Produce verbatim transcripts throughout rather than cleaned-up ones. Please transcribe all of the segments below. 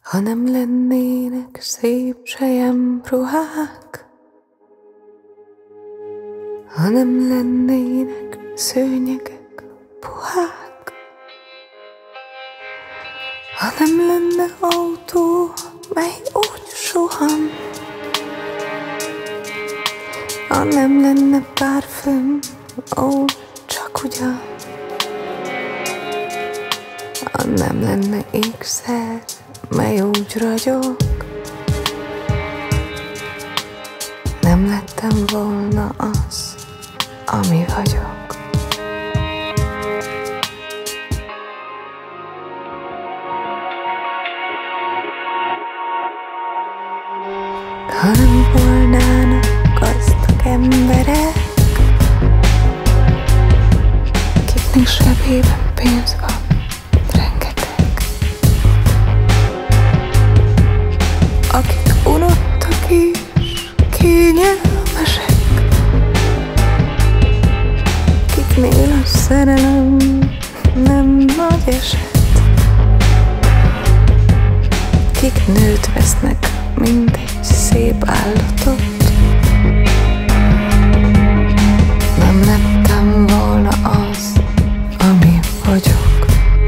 Ha nem lennének szép selyemruhák, ha nem lennének szőnyegek puhák, ha nem lenne autó, mely úgy suhan, ha nem lenne parfüm, ó, csak ugyan, ha nem lenne ékszer, mely úgy ragyog, nem lettem volna az, ami vagyok. Ha nem volnának gazdag emberek, kiknek zsebében pénz van, rengeteg, akik unottak és kényelmesek, kiknél a szerelem nem nagy eset, kik nőt vesznek, mint egy szép állatot. Nem lettem volna az, ami vagyok.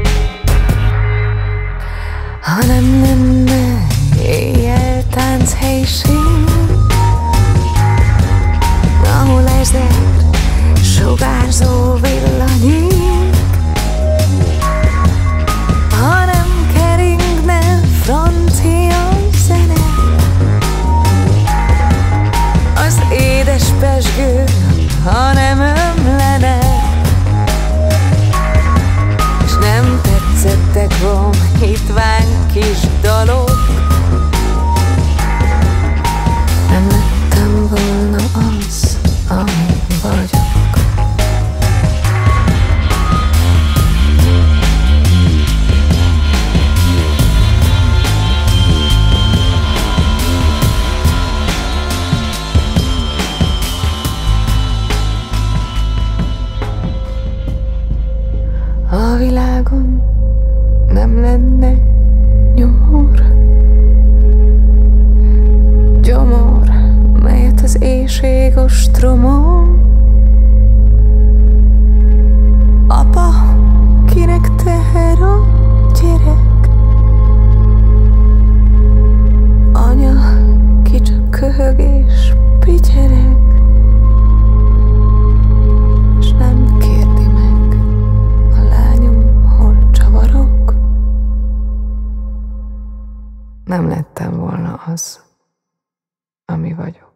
Ha nem lenne éjjel tánchelyiség, ahol ezer sugárzó villanyék, ha nem keringne francia zene, az édes pezsgő, ha nem ömlene, s nem tetszettek volna hitvány kis dalok, nem lettem volna az, ami vagyok. A világon nem lenne nyomor, gyomor, melyet az éjség ostromol. Apa, kinek teher a gyerek, anya, ki csak köhög és pityereg, s nem kérdi meg, a lányom hol csavarog. Nem lettem volna az, ami vagyok.